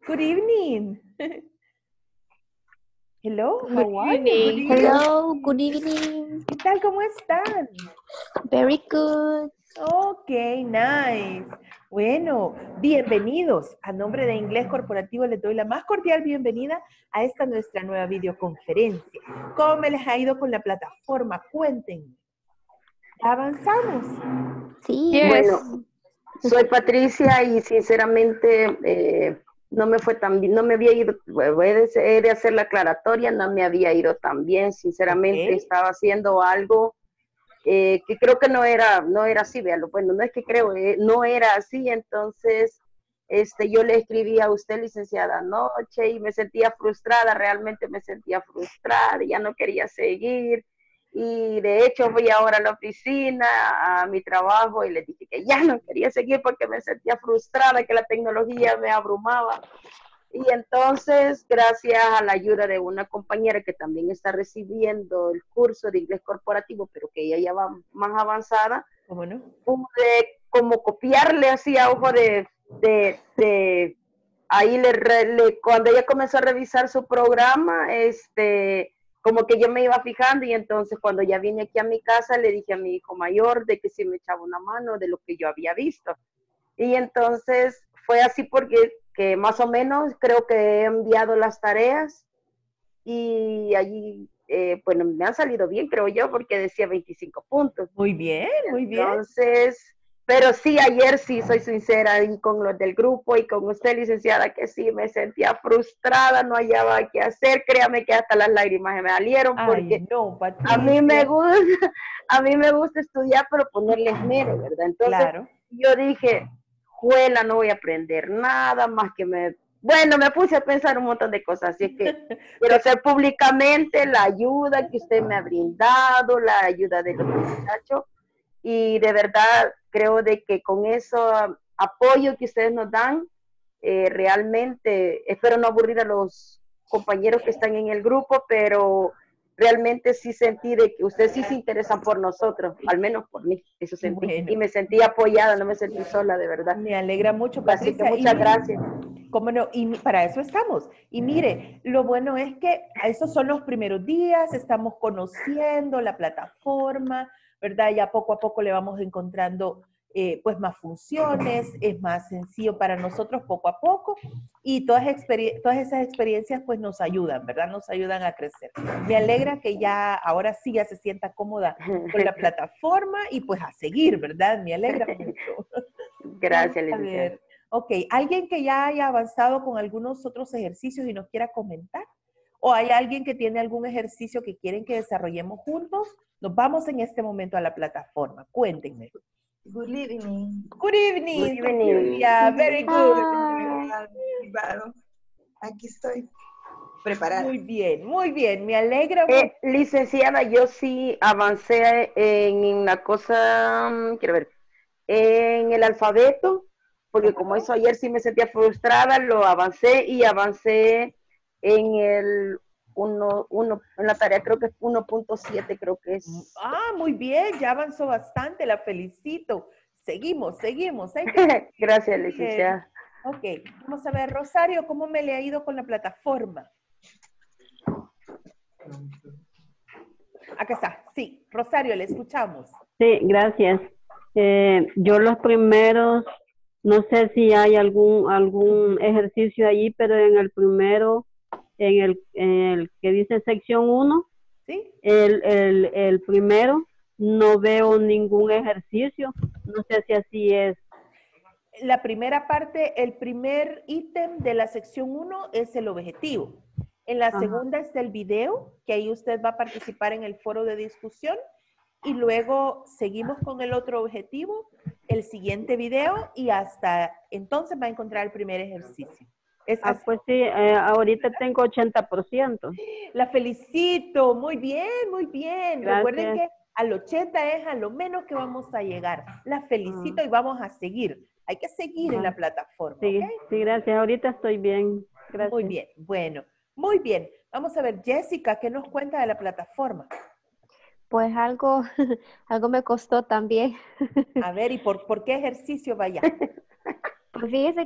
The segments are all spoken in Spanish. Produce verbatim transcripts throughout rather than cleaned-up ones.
Good evening. Hello, Good how are you? Good evening. evening. Hello, good evening. ¿Qué tal? ¿Cómo están? Very good. Ok, nice. Bueno, bienvenidos. A nombre de Inglés Corporativo les doy la más cordial bienvenida a esta nuestra nueva videoconferencia. ¿Cómo me les ha ido con la plataforma? Cuéntenme. ¿Ya avanzamos? Sí. Yes. Bueno, soy Patricia y sinceramente eh, no me fue tan bien, no me había ido, he de hacer la aclaratoria, no me había ido tan bien, sinceramente okay. Estaba haciendo algo eh, que creo que no era, no era así, véalo, bueno, no es que creo, eh, no era así, entonces este, yo le escribí a usted, licenciada, anoche y me sentía frustrada, realmente me sentía frustrada, ya no quería seguir. Y de hecho fui ahora a la oficina, a mi trabajo, y le dije que ya no quería seguir porque me sentía frustrada, que la tecnología me abrumaba. Y entonces, gracias a la ayuda de una compañera que también está recibiendo el curso de inglés corporativo, pero que ella ya va más avanzada, ¿cómo no? Pude como copiarle así a ojo de, de, de ahí le, le, cuando ella comenzó a revisar su programa, este... como que yo me iba fijando y entonces cuando ya vine aquí a mi casa le dije a mi hijo mayor de que si me echaba una mano de lo que yo había visto. Y entonces fue así porque que más o menos creo que he enviado las tareas y allí, eh, bueno, me han salido bien, creo yo, porque decía veinticinco puntos. Muy bien, muy bien. Entonces... Pero sí, ayer sí, soy sincera, y con los del grupo y con usted, licenciada, que sí, me sentía frustrada, no hallaba qué hacer, créame que hasta las lágrimas me salieron, porque Ay, no, Patricia. a mí me gusta, a mí me gusta estudiar, pero ponerle esmero, ¿verdad? Entonces, claro. Yo dije, juela, no voy a aprender nada, más que me... Bueno, me puse a pensar un montón de cosas, así es que quiero hacer públicamente la ayuda que usted me ha brindado, la ayuda de los muchachos, y de verdad creo de que con ese apoyo que ustedes nos dan, eh, realmente, espero no aburrir a los compañeros que están en el grupo, pero realmente sí sentí de que ustedes sí se interesan por nosotros, al menos por mí, eso sentí, bueno. Y me sentí apoyada, no me sentí sola, de verdad. Me alegra mucho, Patricia. Así que muchas y, gracias. ¿Cómo no? Y para eso estamos. Y mire, lo bueno es que esos son los primeros días, estamos conociendo la plataforma, ¿verdad? Ya poco a poco le vamos encontrando eh, pues más funciones, es más sencillo para nosotros poco a poco y todas, todas esas experiencias pues nos ayudan, ¿verdad? Nos ayudan a crecer. Me alegra que ya, ahora sí ya se sienta cómoda con la plataforma y pues a seguir, ¿verdad? Me alegra mucho. Gracias, licenciada. Ok, ¿alguien que ya haya avanzado con algunos otros ejercicios y nos quiera comentar? ¿O hay alguien que tiene algún ejercicio que quieren que desarrollemos juntos? Nos vamos en este momento a la plataforma. Cuéntenme. Good evening. Good evening. Good evening. Yeah, very good. Aquí estoy preparada. Muy bien, muy bien. Me alegra eh, mucho. Licenciada, yo sí avancé en, en la cosa, quiero ver, en el alfabeto, porque como eso ayer sí me sentía frustrada, lo avancé y avancé en el uno, uno, en la tarea creo que es uno punto siete, creo que es. Ah, muy bien, ya avanzó bastante, la felicito. Seguimos, seguimos. ¿eh? Gracias, licenciada. Ok, vamos a ver, Rosario, ¿cómo me le ha ido con la plataforma? Acá está, sí, Rosario, le escuchamos. Sí, gracias. Eh, yo los primeros, no sé si hay algún algún ejercicio allí, pero en el primero, en el, en el que dice sección uno, ¿sí? el, el, el primero, no veo ningún ejercicio. No sé si así es. La primera parte, el primer ítem de la sección uno es el objetivo. En la Ajá. segunda está el video, que ahí usted va a participar en el foro de discusión. Y luego seguimos con el otro objetivo, el siguiente video, y hasta entonces va a encontrar el primer ejercicio. ¿Es ah, pues sí, eh, ahorita tengo ochenta por ciento. La felicito, muy bien, muy bien. Gracias. Recuerden que al ochenta es a lo menos que vamos a llegar. La felicito uh -huh. y vamos a seguir. Hay que seguir uh -huh. en la plataforma. Sí, ¿okay? Sí, gracias. Ahorita estoy bien. Gracias. Muy bien, bueno, muy bien. Vamos a ver, Jessica, ¿qué nos cuenta de la plataforma? Pues algo, algo me costó también. A ver, ¿y por, por qué ejercicio vaya? Pues fíjese que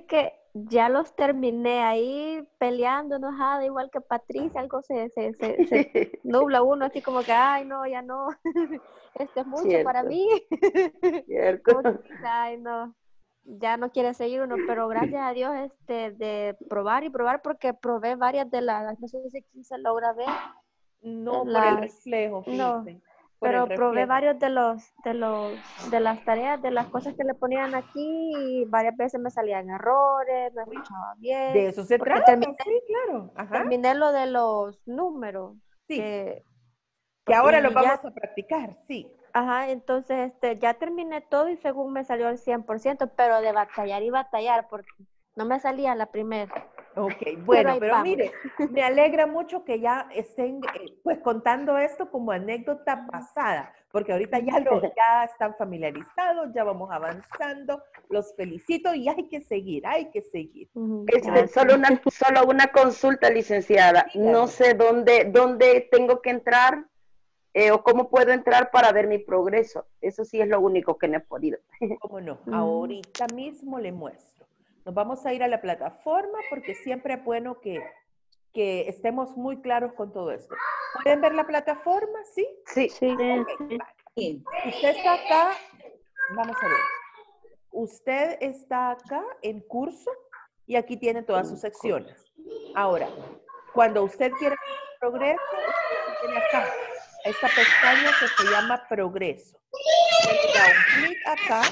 ya los terminé ahí peleando, enojada, igual que Patricia, algo se, se, se, se nubla uno, así como que, ay, no, ya no, esto es mucho Cierto. para mí. Cierto. Como que, ay, no, ya no quiere seguir uno, pero gracias a Dios, este, de probar y probar, porque probé varias de las, no sé si aquí se logra ver, No, de por el las, reflejo, no, fíjese. Por el pero probé reflejo. varios de los, de los, de las tareas, de las cosas que le ponían aquí, y varias veces me salían errores, no escuchaba bien, De eso se porque trata, terminé, sí, claro. Ajá. terminé lo de los números, Sí. que, Que ahora lo y vamos ya, a practicar, sí. ajá, entonces este, ya terminé todo y según me salió al cien por ciento, pero de batallar y batallar, porque no me salía la primera. Ok, Pero bueno, ahí pero vamos. mire, me alegra mucho que ya estén eh, pues contando esto como anécdota pasada, porque ahorita ya lo ya están familiarizados, ya vamos avanzando, los felicito y hay que seguir, hay que seguir. Ujú, Este, gracias. solo una, solo una consulta, licenciada. No sé dónde, dónde tengo que entrar eh, o cómo puedo entrar para ver mi progreso. Eso sí es lo único que no he podido. ¿Cómo no? Mm. Ahorita mismo le muestro. Nos vamos a ir a la plataforma porque siempre es bueno que, que estemos muy claros con todo esto. ¿Pueden ver la plataforma? ¿Sí? Sí. Sí. Ok, vale. Sí. Usted está acá, vamos a ver. Usted está acá en curso y aquí tiene todas sus secciones. Ahora, cuando usted quiera ver su progreso, usted tiene acá esta pestaña que se llama progreso. Usted le da un clic acá,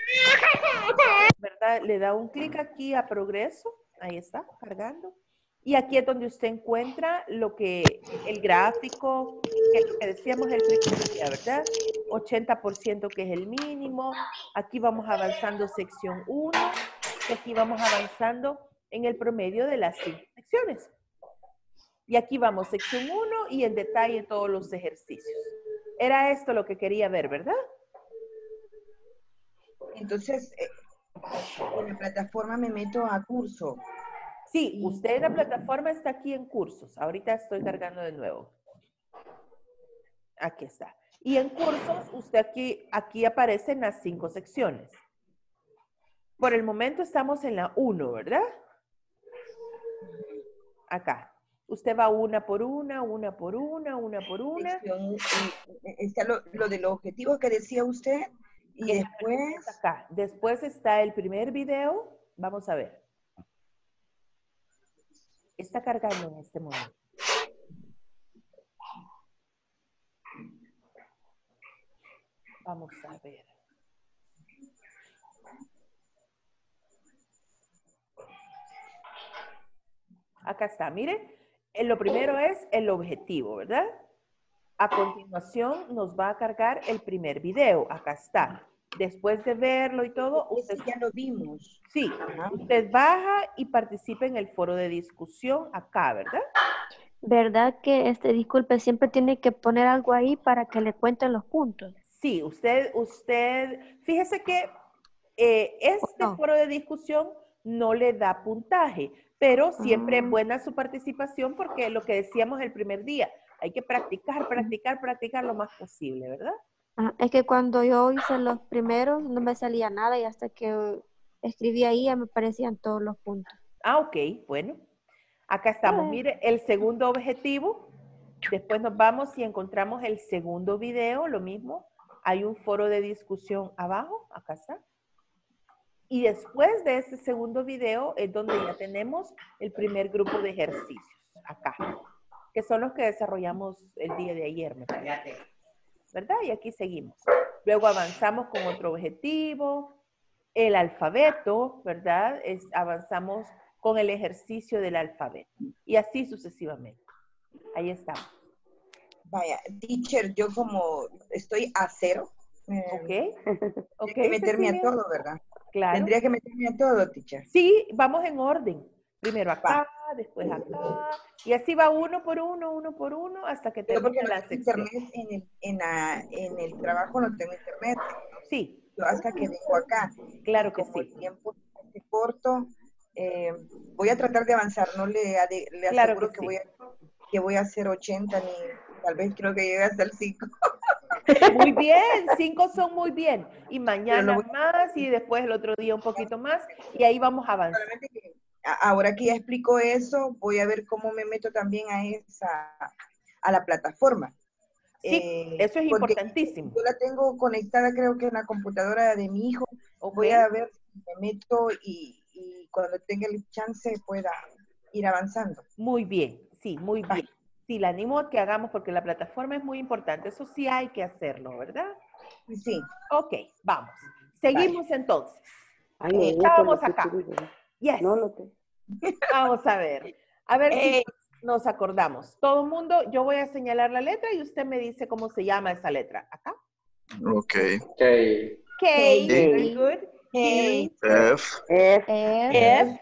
¿verdad? Le da un clic aquí a progreso, ahí está, cargando. Y aquí es donde usted encuentra lo que, el gráfico, que es lo que decíamos el primer día, ¿verdad? ochenta por ciento que es el mínimo. Aquí vamos avanzando sección uno, y aquí vamos avanzando en el promedio de las cinco secciones. Y aquí vamos, sección uno y en detalle todos los ejercicios. Era esto lo que quería ver, ¿verdad? Entonces, eh, en la plataforma me meto a curso. Sí, Y- usted en la plataforma está aquí en cursos. Ahorita estoy cargando de nuevo. Aquí está. Y en cursos, usted aquí, aquí aparecen las cinco secciones. Por el momento estamos en la uno, ¿verdad? Acá. Usted va una por una, una por una, una por una. sección, eh, está lo, lo de los objetivos que decía usted. Y Es después, acá. Después está el primer video. Vamos a ver. Está cargando en este momento. Vamos a ver. Acá está, mire. Eh, Lo primero es el objetivo, ¿verdad? A continuación nos va a cargar el primer video. Acá está. Después de verlo y todo, usted, ese ya lo vimos. sí, Ajá. usted baja y participa en el foro de discusión acá, ¿verdad? ¿Verdad que, este, disculpe, siempre tiene que poner algo ahí para que le cuenten los puntos? Sí, usted, usted, fíjese que eh, este No. foro de discusión no le da puntaje, pero siempre es Ah. buena su participación porque lo que decíamos el primer día, hay que practicar, practicar, practicar lo más posible, ¿verdad? Ah, es que cuando yo hice los primeros no me salía nada y hasta que escribí ahí ya me aparecían todos los puntos. Ah, ok, bueno. Acá estamos, Ah. mire, el segundo objetivo. Después nos vamos y encontramos el segundo video, lo mismo. Hay un foro de discusión abajo, acá está. Y después de este segundo video es donde ya tenemos el primer grupo de ejercicios, acá, que son los que desarrollamos el día de ayer, me parece. ¿Verdad? Y aquí seguimos. Luego avanzamos con otro objetivo, el alfabeto, ¿verdad? Es, avanzamos con el ejercicio del alfabeto. Y así sucesivamente. Ahí estamos. Vaya, teacher, yo como estoy a cero, eh, ¿Ok? ¿Ok, tendría que meterme Cecilia? a todo, ¿verdad? Claro. Tendría que meterme a todo, teacher. Sí, vamos en orden. Primero acá, Va. después acá. Y así va uno por uno, uno por uno, hasta que Pero porque termine no la tengo sección. internet en el, en, la- en el trabajo, no tengo internet. Sí, Yo hasta que vengo acá. claro Y que como sí. el tiempo es corto, eh, voy a tratar de avanzar. No le, ade- le Claro aseguro que que, sí. voy a, que voy a hacer ochenta, ni tal vez creo que llegue hasta el cinco. Muy bien, cinco son muy bien. Y mañana Pero no- más y después el otro día un poquito más y ahí vamos a avanzar. Solamente que a- ahora que ya explico eso, voy a ver cómo me meto también a esa, a la plataforma. Sí, Eh, eso es porque importantísimo. yo la tengo conectada creo que en la computadora de mi hijo. Ok. Voy a ver si me meto y, y cuando tenga el chance pueda ir avanzando. Muy bien, sí, muy bien. Sí, la animo a que hagamos porque la plataforma es muy importante. Eso sí hay que hacerlo, ¿verdad? Sí, sí. Ok, vamos. Seguimos entonces. Ay, Eh, no, estábamos pero acá. qué chulo. Yes. No, no te. Vamos a ver. A ver si Eh, nos acordamos. Todo el mundo, yo voy a señalar la letra y usted me dice cómo se llama esa letra. Acá. Ok. K. Very good. K, F. F, F.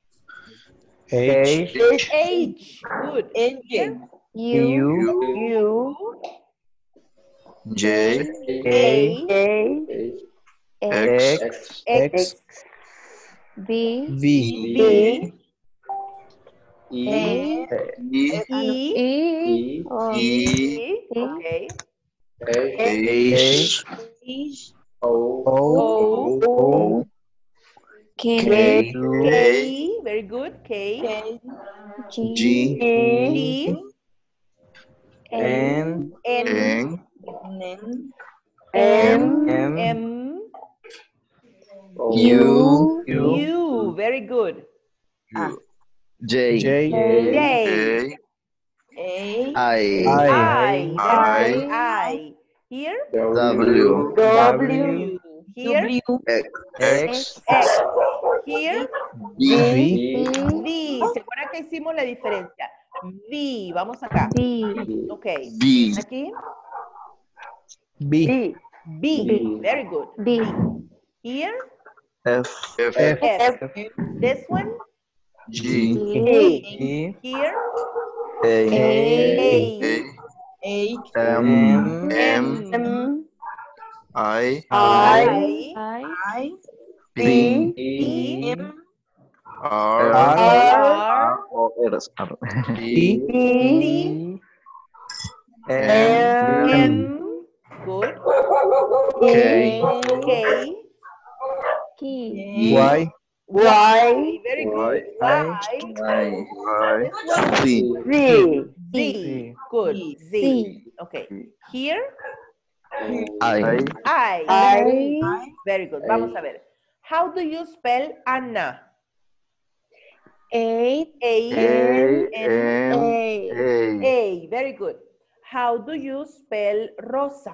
H, H. Good. N, Here. U, U, J. A. A, X. X. B, V, B. A, E. E. E, O, E. E. Okay. H. H, O, O. O, K, K, K. Very good. K. K, G, G. G. N, N. N. N, M, M, M. U. U, U. Very good. J. J, J. A, I. I. I, Very good. I. Here. W. W, Here. W, X. X. Here. B. V, V. ¿Se acuerdan que hicimos la diferencia? V. Vamos acá. B, Ok. B. Aquí. B, B. B. Very good. B, Here. F. F. F, F. This one. G. G. E, Here. A. A. H, M. M, M. M, I. I, I. I, I, P, P. M, R. R, R. O. R. E, E, D. M, M. Good. K. K. K, Y, Y, Very Y. good. Y. I. I. Z. Z, Z. Good. Z. C, Okay. Here. I. I. I, Very good. Vamos a ver. How do you spell Anna? A, A. A. N. M. A, A. A. Very good. How do you spell Rosa?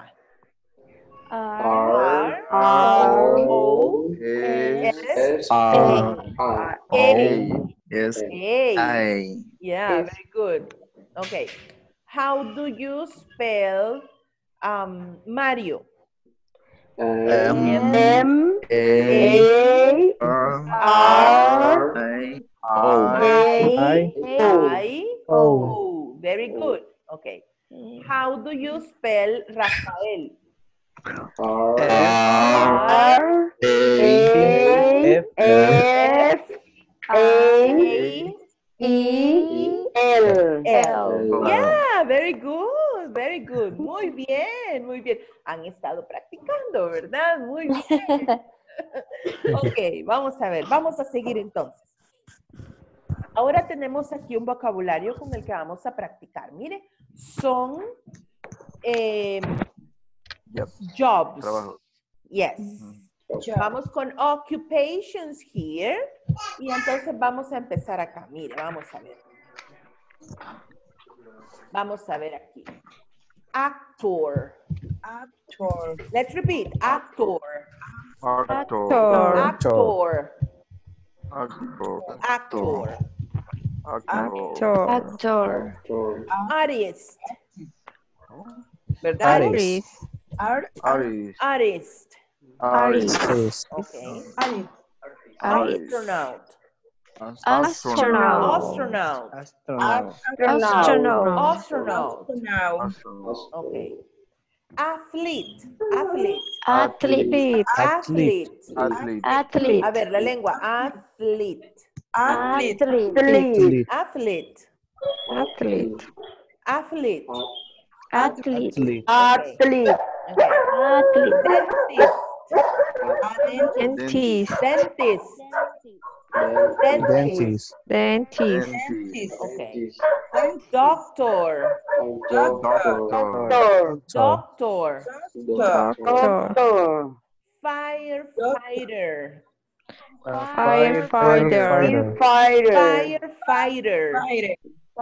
R, R. R, O. S. S. R. A. A. S. A. I. Yeah, Yes. very good. Okay. How do you spell um, Mario? M. M, A. A, R. R, I. O. I. I, I. O, O. Very good. Okay. How do you spell Rafael? R. R, A. A, F, F, A, A. E, L. L. Yeah, very good, very good. Muy bien, muy bien. Han estado practicando, ¿verdad? Muy bien. Ok, vamos a ver, vamos a seguir entonces. Ahora tenemos aquí un vocabulario con el que vamos a practicar. Mire, son eh, Yep. jobs. Trabajo. Yes. Vamos con occupations here. Y entonces vamos a empezar acá. Mire, vamos a ver. Vamos a ver aquí. Actor. actor, Let's repeat. Actor. Actor. Actor. Actor. Actor. Actor. actor, Artist. ¿verdad? Artist, Art, Artist. Artist. Artist. Artist, Okay. Artist, Astronaut. astronaut, Astronaut. astronaut, astronaut, Astronaut. astronaut, Okay. Athlete. Athlete. athlete, Athlete. Athlete. athlete, A ver, la lengua. Athlete. athlete, Athlete, Athlete. athlete, Athlete. athlete, athlete, athlete, Okay. Athlete. Dentist. Dentist. Dentist. Dentist. Dentist. Dentist. Dentist. Okay. Doctor. Doctor. Doctor. Doctor. Doctor. Doctor. Firefighter. Firefighter. Firefighter. Firefighter.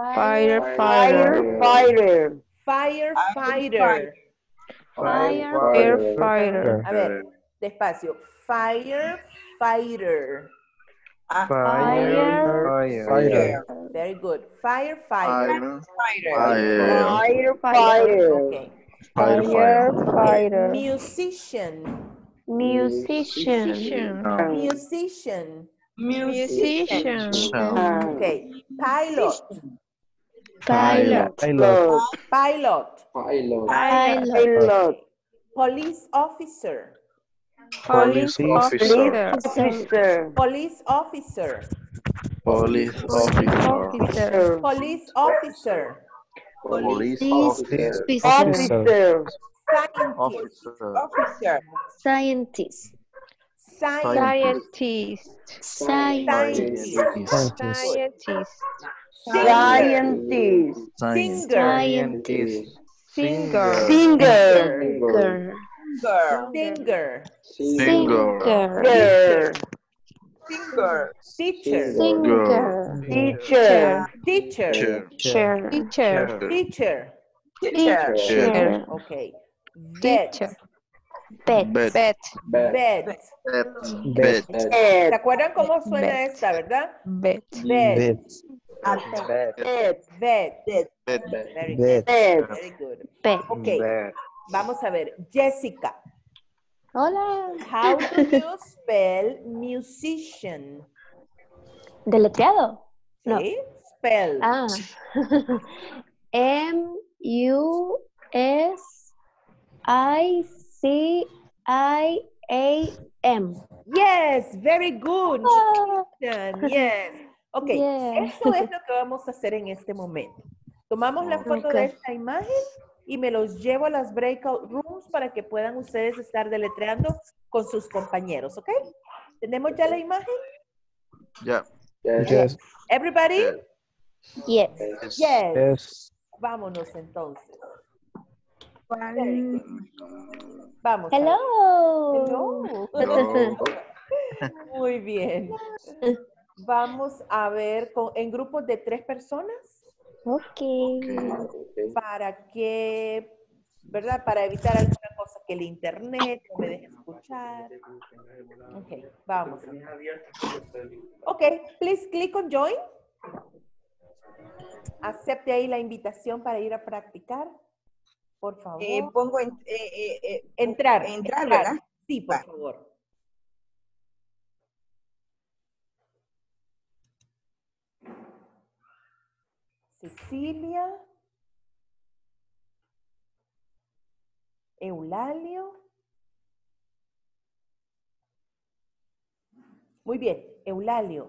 Firefighter. Firefighter. Firefighter. Firefighter. A ver, despacio. Firefighter. Fighter. Very good. Firefighter. Fire. Firefighter. Okay. Fire. Fire. Firefighter. Musician. Musician. Musician. Musician. Okay. Pilot. Pilot. Pilot. Pilot. Pilot. Pilot. Police officer. Police officer. Officer. Police officer. Police officer. Police officer. Police Officer. Scientist. officer. Scientist. Scientist. Scientist. Scientist. Scientist. Scientist. Singer. Scientist. Singer. Singer. Singer. Singer. Girl. Teacher. Singer. Teacher. Teacher. Teacher. Teacher. Teacher. Teacher. Okay. Vet. Teacher. Pet. Bet. Pet. Vet. Bet. ¿Se acuerdan cómo suena Vet. esta, verdad? Bet. Vet. Pet. Vet. Bet. Very good. Pet. Very good. Pet. Okay. Vamos a ver. Jessica. Hola. How do you spell musician? ¿Deletreado? No. ¿Sí? Spell. Ah. M U S I C I A M. Yes, very good. Ah. Musician, yes. Ok, Yeah. eso es lo que vamos a hacer en este momento. Tomamos la foto Ok. de esta imagen y me los llevo a las breakout rooms para que puedan ustedes estar deletreando con sus compañeros, ¿ok? ¿Tenemos ya la imagen? Ya. Yes. Everybody? Yes. Yes. Yes. Vámonos entonces. Very good. Vamos. a ver. Hello. Hello. Muy bien. Vamos a ver con- en grupos de tres personas Ok. para que, ¿verdad? Para evitar alguna cosa que el internet no me deje escuchar. Ok, vamos. Ok, please click on join. Acepte ahí la invitación para ir a practicar. Por favor. Eh, pongo en, eh, eh, eh, entrar. entrar, ¿verdad? Sí, por Va. favor. Cecilia. Eulalio. Muy bien, Eulalio.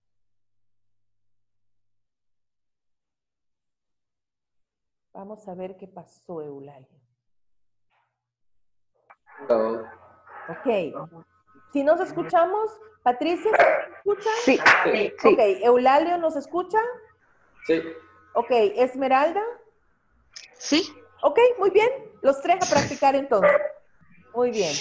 Vamos a ver qué pasó, Eulalio. Ok. Si nos escuchamos, Patricia, ¿se escucha? Sí, sí. Ok, Eulalio, ¿nos escucha? Sí. Ok, Esmeralda. Sí. Ok, muy bien. Los tres a practicar entonces. Muy bien.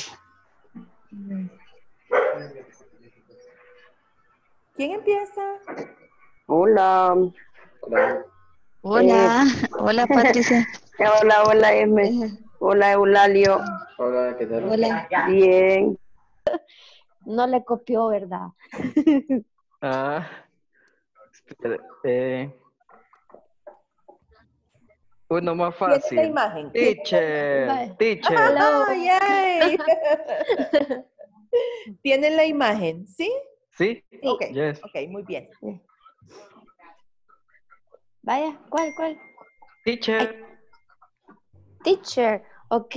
¿Quién empieza? Hola. Hola. Hola. Hola, Patricia. Hola, hola, Esme. Hola, Eulalio. Hola, ¿qué tal? Hola. Bien. No le copió, ¿verdad? Ah, espera, eh, uno más ¿Tiene la fácil. imagen? Teacher, Bye. teacher. ¡Ah, yay! ¿Tienen la imagen? ¿Sí? ¿Sí? Ok, Yes. ok, muy bien. Vaya, ¿cuál, cuál? Teacher. Teacher. Ok.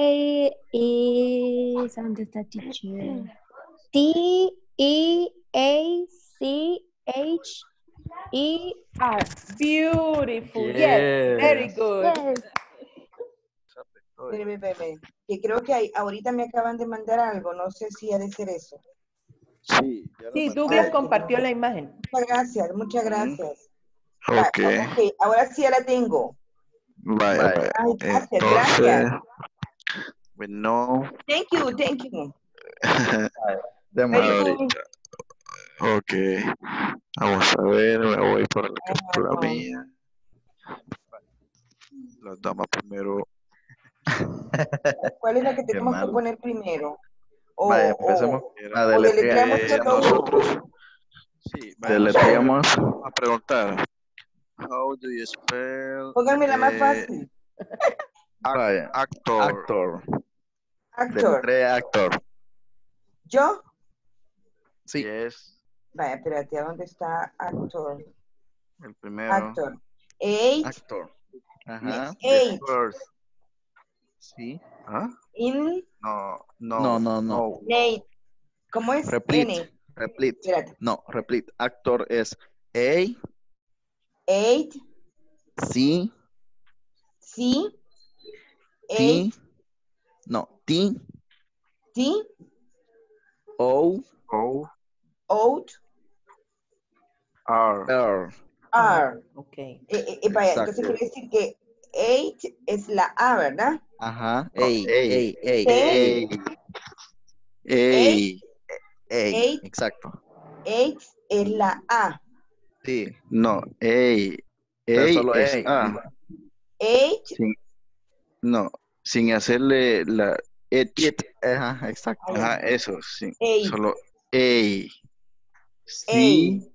Y... ¿dónde está teacher? T E A C H E R. Beautiful. Yes, Yes. very good. Yes. Espérame, espérame. que creo que hay, ahorita me acaban de mandar algo, no sé si ha de ser eso. Sí, ya lo Sí, mandé. Douglas compartió la imagen. Muchas gracias, muchas gracias. Ok. Va, ok, ahora sí ya la tengo. Vaya, vaya. Ay, gracias, Entonces, gracias. bueno, Thank you, thank you. démosle Very good. ahorita. Ok. Vamos a ver, me voy por la captura Ajá. mía. Las damas primero. ¿Cuál es la que Qué tenemos que malo. poner primero? O, Vaya, empecemos o, a o deletreamos deletrear todo uno. nosotros. Sí, vaya, deletreamos. Vamos a preguntar. How do you spell Pónganme la más eh, fácil. vaya, actor? Actor. Actor. Deletrea actor. ¿Yo? Sí. Yes. Vaya, espérate, ¿a dónde está actor? El primero. Actor. Eight. Actor. Ajá. Eight. The first. Sí. ¿Ah? In. No, no, No, no, no. Nate. ¿Cómo es? Repeat. N. Repeat. Espérate. No, repeat. Actor es A, Eight. C, C. T, Eight. no, T, T. O, O, Out. R. R. R. Ok. Eh, eh, eh, vaya, entonces Exacto. quiere decir que eight es la A, ¿verdad? Ajá. A, No, A, A. A, A. A. Eight. Exacto. Eight es la A. Sí. No, A. Pero A solo es A. A. Eight. Sin, no, sin hacerle la H. It. Ajá, exacto. Ajá, eso, sí. Eight. Solo A. C. A.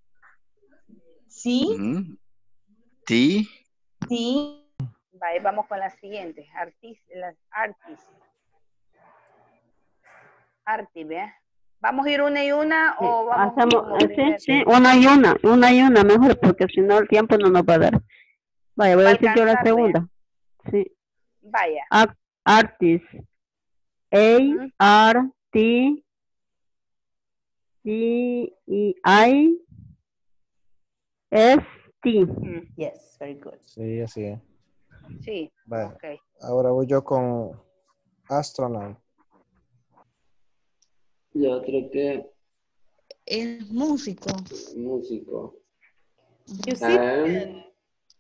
C. ujú, T. T. Vale, vamos con las siguientes. Artis, las artis. Artis, ¿ve? ¿Vamos a ir una y una Sí, o vamos hacemos, como eh, sí, primero? sí, una y una, una y una mejor, porque si no el tiempo no nos va a dar. Vaya, voy a Va a decir yo la alcanzar, segunda. Sí. Vaya. Ar- Artist. A, R, T, T, E, I, S, T. Yes, very good. Sí, así es. Sí, Vale. ok. Ahora voy yo con astronaut. Yo creo que Es músico. músico. Musician.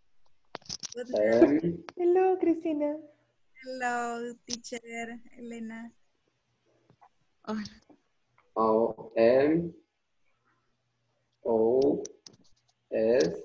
M, Hello, Cristina. Hello, teacher Elena. O, M, O, S,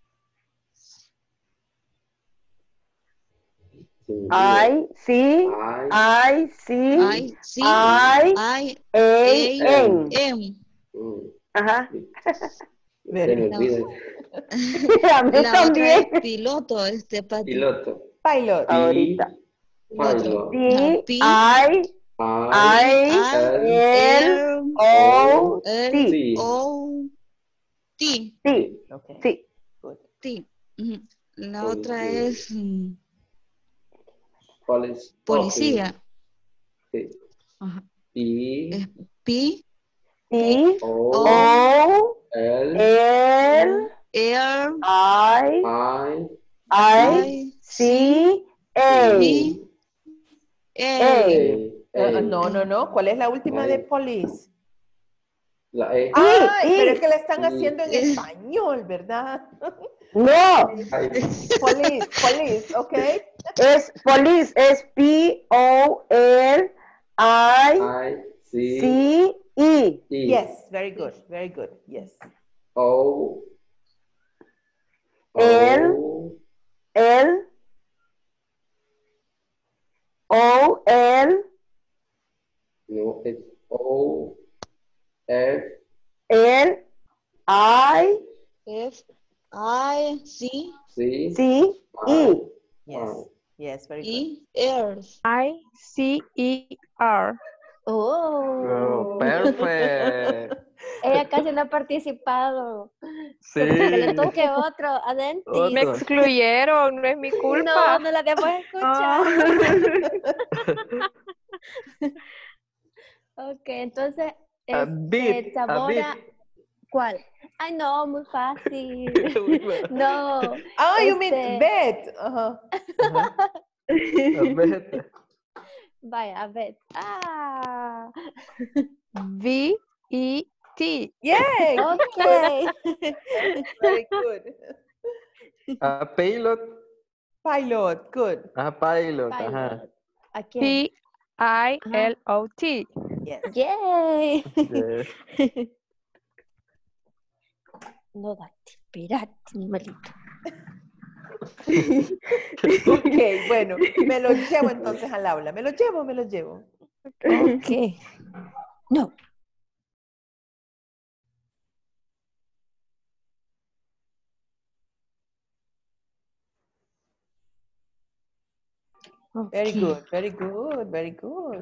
I, C, I, C, I, C, I, I, A, N. M. Ajá. Se me olvida. A mí La otra también. es piloto, este Pati. Piloto. Pilot. Ahorita. Piloto. Pilot. P, P, I, I, I, L, L, O, L, T. O, T. Sí. Okay. Sí. Good. T. Ujú. La Policía. otra es mm, Polic- policía. Sí. Ajá. P, Es P, P, O, O, L, L, R, I, I, I, I, C, A. P, A. A. Uh, no, no, no. ¿Cuál es la última de police? La E. Ay, I. pero es que la están I. haciendo en español, ¿verdad? No, Police, police, ¿ok? es police, es P, O, L, I, I, C, C, E. E. Yes, very good, very good, yes. O, L, O, L, O, L, no, es O, F, L, I, F, I, C, C, C, E. Yes, yes, very good. E, R. I, C, E, R. Oh, perfecto. Ella casi no ha participado. Sí. Que le toque otro, adentro. Me excluyeron, no es mi culpa. No, no la debo escuchar. Ok, entonces, A este, bit, a Zamora, bit. ¿cuál? Ay, no, muy fácil. No. Ah, you este, mean bet. Ajá. A bit. Vaya, a ver. Ah. V E T. Yay! Okay. Very good. A pilot. Pilot, good. A pilot. Ajá. Pilot. ¿A quién? P I L O T. Yes. Yay. Yes. No, date, espérate, animalito. Ok, bueno, me lo llevo entonces al aula. Me lo llevo, me lo llevo. Ok. No. Very Okay. good, very good, very good.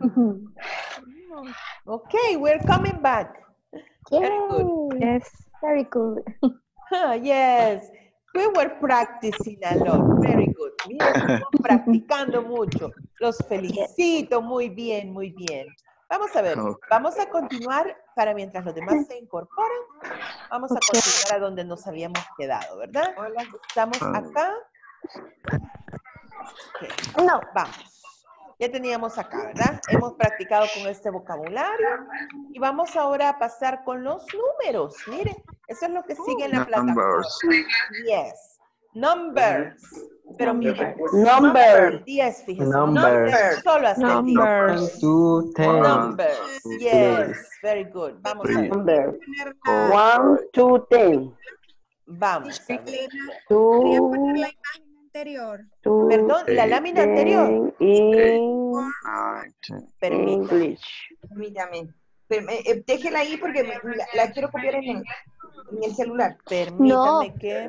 Okay, we're coming back. Very good. Yay. Yes. Very good. Ah, yes, we were practicing a lot. Very good. Mira, estamos practicando mucho. Los felicito. Muy bien, muy bien. Vamos a ver, vamos a continuar para mientras los demás se incorporan. Vamos a continuar a donde nos habíamos quedado, ¿verdad? Estamos acá. Okay. No. Vamos. Ya teníamos acá, ¿verdad? Hemos practicado con este vocabulario y vamos ahora a pasar con los números. Mire, eso es lo que sigue en la plataforma. Numbers. Yes. Numbers. Pero mire. Number. diez, fíjese. Number. Solo hasta el diez. One, two, ten. Numbers. Yes. Very good. Vamos a ver. Number. One, two, ten. Vamos a ver. Two, Anterior. two, Perdón, la lámina anterior. in Permítame. English. Permítame. Perm- eh, eh, déjela ahí porque me- la, la quiero copiar en el, en el celular. Permítame No. que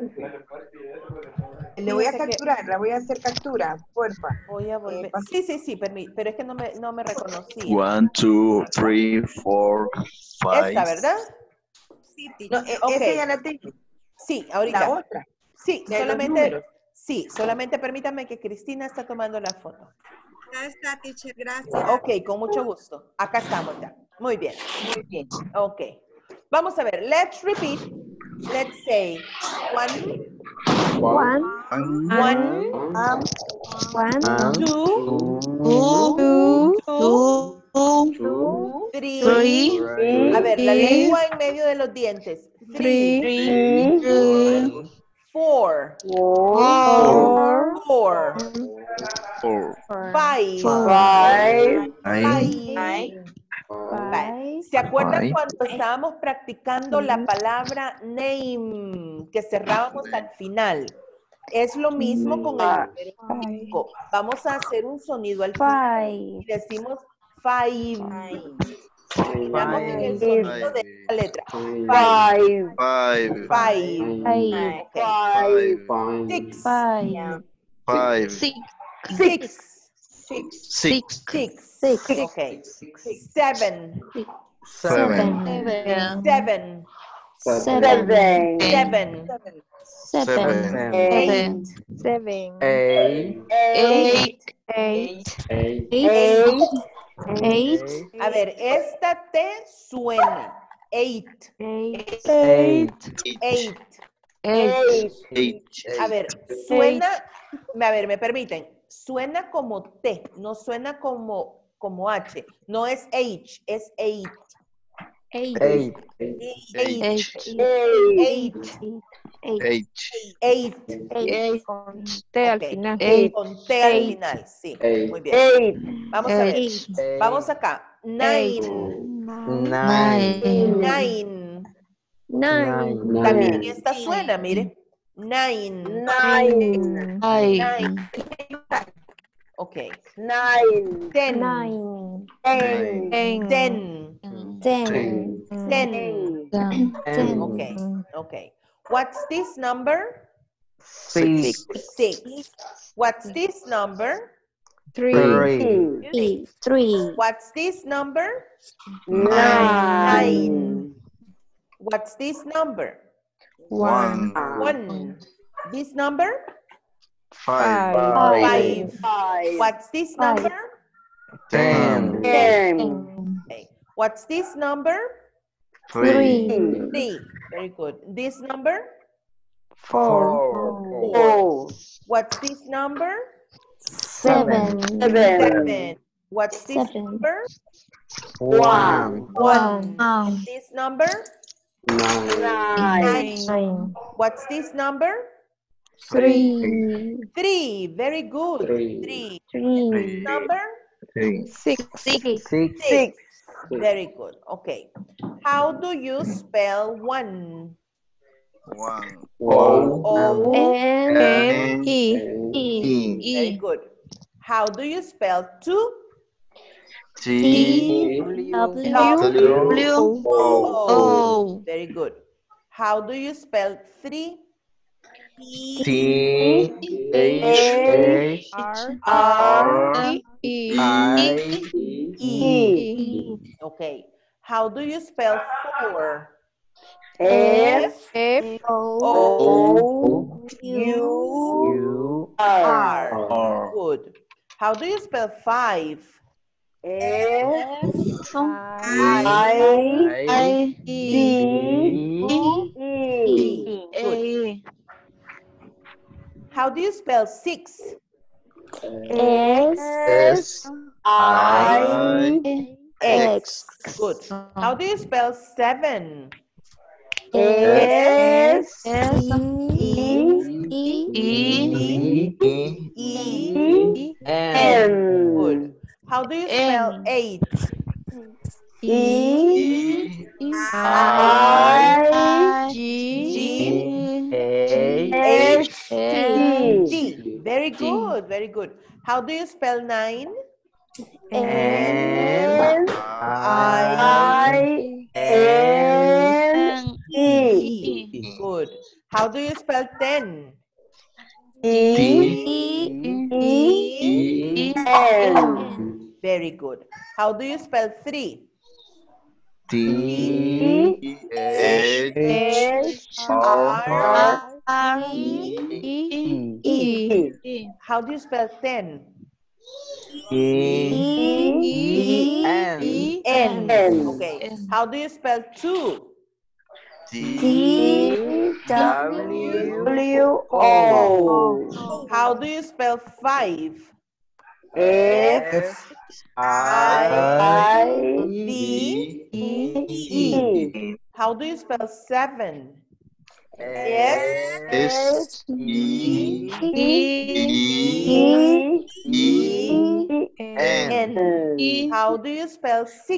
Le voy a Fíjese que- capturar, la voy a hacer captura, porfa. voy a volver. Eh, pas- Sí, sí, sí, permí- pero es que no me, no me reconocí. One, two, three, four, five. Esta, ¿verdad? No, eh, Ok. esa ya la tengo. Sí, ahorita. La otra. Sí, de los solamente, números. sí, solamente permítame que Cristina está tomando la foto. Ya está, teacher, gracias. Ok, con mucho gusto. Acá estamos ya. Muy bien. Muy bien. Ok. Vamos a ver. Let's repeat. Let's say one, One, one, one, two, Two, two, two, three. three, A ver, la three, lengua en medio de los dientes. Three, three, three, four, four, four, Four. five, Five, Nine. five. five, ¿Se acuerdan Five. cuando estábamos practicando la palabra name, que cerrábamos al final? Es lo mismo con el número cinco. Vamos a hacer un sonido al final y five, decimos five. Terminamos en el sonido de la letra. five, Five. Five. five, Okay. five, Six. five, Five. six, Six. Six. Six. Six. six, Okay. Seven. Seven. seven, Seven. seven, seven, Seven. seven, eight, Seven. Eight. eight, eight, eight, eight, eight, A ver, esta T suena. Eight. eight, Eight. Eight. eight, eight, A ver, suena, a ver, me permiten, suena como T, no suena como, como H. No es H, es eight. eight, Eight. Eight. eight, Eight. eight, Eight. Eight. eight, Con T al Ok. final. Con T al Eight. final, sí. Eight. Muy bien. eight, Vamos a ver. eight, Vamos acá. Nine. Nine. Nine. nine, También esta suena, mire. Nine. nine, Nine. Ok. nine, Ten. nine, ten, Ten. Ten. ten, Ten. ten, Okay. Okay. What's this number? Six. Six. What's this number? Three. Three. three, three, What's this number? nine, What's this number? One. One. This number? Five. Five. five, What's this Five. number? Ten. ten, Okay. What's this number? Three. three, Three. Very good. This number? Four. four, What's this number? seven, seven, Seven. What's this Seven. number? One. One. One. This number? Nine. Nine. Nine. What's this number? Three. Three. Very good. Three. Three. Three. Number? Three. Six. Six. Six. Six. Very good. Okay. How do you spell one? One. O. O. N. N. E. E. E. Very good. How do you spell two? T. W. W. W. O. O. Very good. How do you spell three? T. H. R. R. E. E. I. E. Okay. How do you spell four? F. F. O. O. U. U. R. R. Good. How do you spell five? F. I. I. I. D. E. E. Good. How do you spell six? S. S. I. X. Good. How do you spell seven? S. S. E. E. E. E. E. N. Good. How do you spell N. eight? E. I. I. G. H. N. T. Very good. Very good. How do you spell nine? N. I. I. N. E. E. Good. How do you spell ten? E. E. E. N. Very good. How do you spell three? T. H. H. R. R. E. E. E. E. How do you spell ten? E. E. N. N. N. Okay. How do you spell two? T. T. W. W. O. How do you spell five? F. I. I. V. E. E. How do you spell seven? S. S. E. E. E. E. N. N. How do you spell six?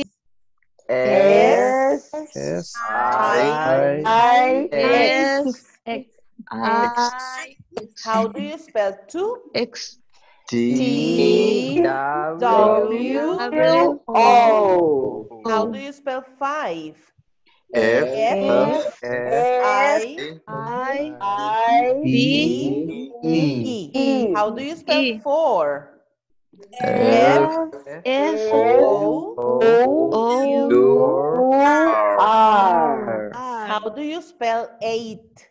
S. S. I. I. S. X. I. How do you spell two? X. T. W. W. O. How do you spell five? F. F. S. I. I. I. B. E. E. How do you spell E. four? F. F. O. O. O. R. How do you spell eight?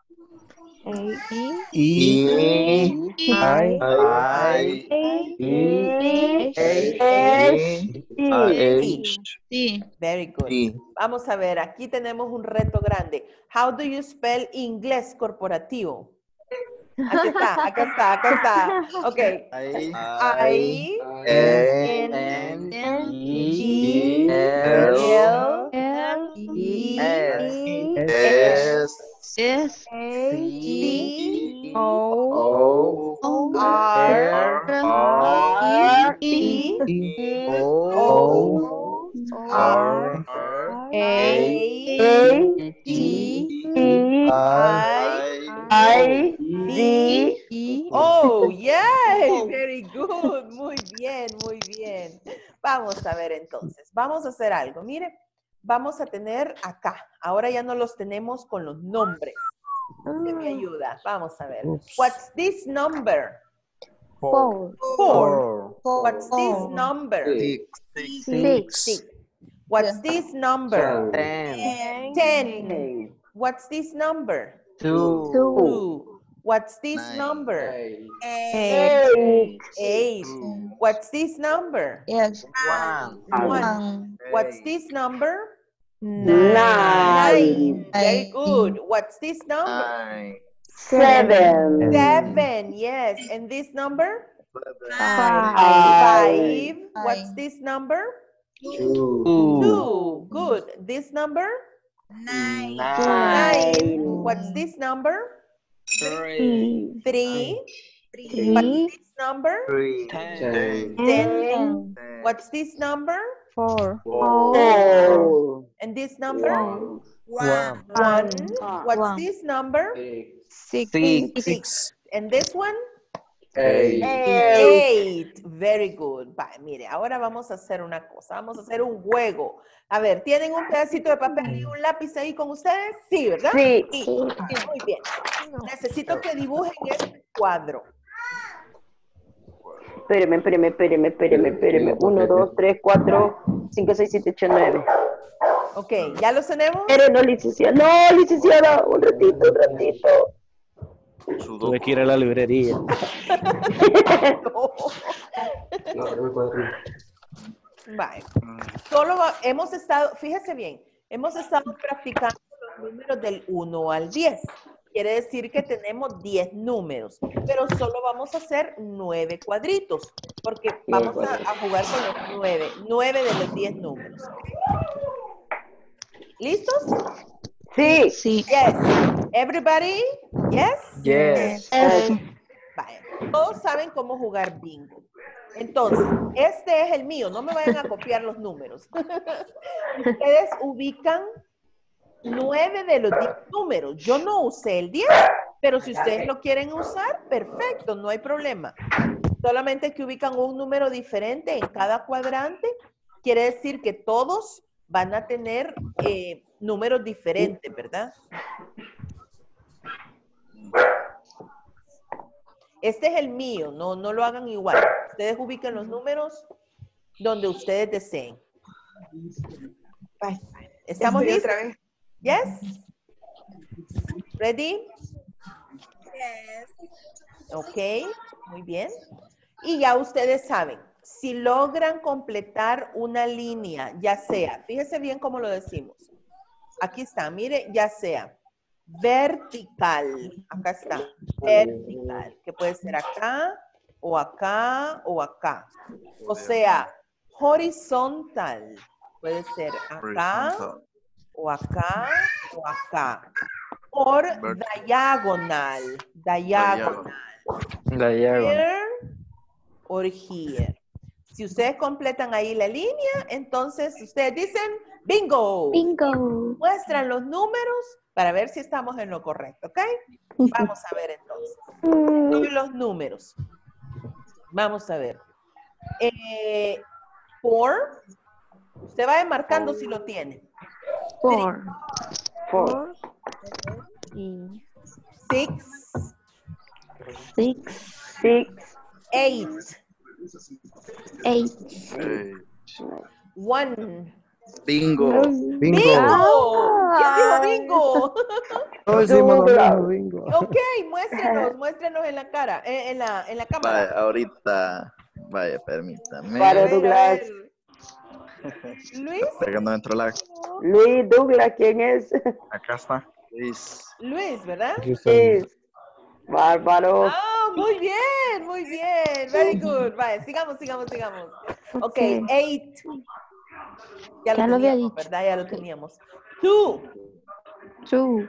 E. E. I. I. E. H. H. H. T. Very good. T. Vamos a ver, aquí tenemos un reto grande. How do you spell inglés corporativo? Aquí está, acá está, acá está. Ok. I. N. G. L. E. S. S. C. O. R. R. E. O. R. A. A. T. T. I. I. V. E. Oh, yay, very good. Muy bien, muy bien. Vamos a ver entonces. Vamos a hacer algo. Mire, vamos a tener acá. Ahora ya no los tenemos con los nombres. ¿Quién me ayuda? Vamos a ver. What's this number? Four. Four. What's this number? Six. Six. Six. What's this number? Ten. Ten. What's this number? Two. Two. What's this Nine. number? Eight. Eight. What's this number? Yes. One. One. What's this number? Nine. Nine. Very good. What's this number? Nine. Seven. Seven. Yes. And this number? Five. Five. What's this number? Two. Two. Good. This number? Nine. Nine. What's this number? Three. Three. Three. What's this number? Ten. Ten. What's this number? Four. Four. And this number? One. One. What's One. this number? Six. Six. And this one? Eight. Eight. Very good. Vale, mire, ahora vamos a hacer una cosa. Vamos a hacer un juego. A ver, ¿tienen un pedacito de papel y un lápiz ahí con ustedes? Sí, ¿verdad? Sí. Sí. Muy bien. Necesito que dibujen este cuadro. Espéreme, espéreme, espéreme, espéreme, espéreme. Uno, dos, tres, cuatro, cinco, seis, siete, ocho, nueve. Ok, ¿ya los tenemos? Pero no, licenciada. No, licenciada. Un ratito, un ratito. Tuve que ir a la librería. Vale. Solo va- hemos estado, fíjese bien, hemos estado practicando los números del uno al diez. Quiere decir que tenemos diez números, pero solo vamos a hacer nueve cuadritos, porque vamos a, a jugar con los nueve, nueve de los diez números. ¿Listos? Sí. Sí. Yes. Everybody? Yes? Yes. Vale. Todos saben cómo jugar bingo. Entonces, este es el mío. No me vayan a copiar los números. Ustedes ubican nueve de los diez números. Yo no usé el diez, pero si ustedes lo quieren usar, perfecto, no hay problema. Solamente que ubican un número diferente en cada cuadrante, quiere decir que todos van a tener eh, números diferentes, ¿verdad? Este es el mío, no, no lo hagan igual. Ustedes ubican los números donde ustedes deseen. ¿Estamos Estoy listos? otra vez. Yes? Ready? Yes. Ok, muy bien. Y ya ustedes saben, si logran completar una línea, ya sea, fíjese bien cómo lo decimos. Aquí está, mire, ya sea vertical, acá está, vertical, que puede ser acá, o acá, o acá. O sea, horizontal, puede ser acá, Horizontal. o acá, o acá. Or diagonal, diagonal. Here or here. Si ustedes completan ahí la línea, entonces ustedes dicen bingo. Bingo. Muestran los números para ver si estamos en lo correcto, ¿ok? Vamos a ver entonces. Doy los números. Vamos a ver. Eh, four. Usted va marcando si lo tiene. Four. Four. Y Six. six. Six. Eight. Eight. Eight. One. Bingo. ¡Bingo! Ah. ¿Quién dijo bingo? No decimos lo mismo, bingo. Ok, muéstrenos, muéstrenos en la cara, eh, en, la, en la cámara. Vaya, ahorita. Vaya, permítame. Para A ver, a Douglas. ver. Luis, Pegando dentro la. Luis Douglas, ¿quién es? Acá está. Luis. Luis, ¿verdad? Sí. Bárbaro. Ah, muy bien, muy bien. Very good. Vale, sigamos, sigamos, sigamos. Ok, Ok. eight. Ya, Ya lo lo había teníamos, dicho. ¿verdad? Ya lo teníamos. Two. Two.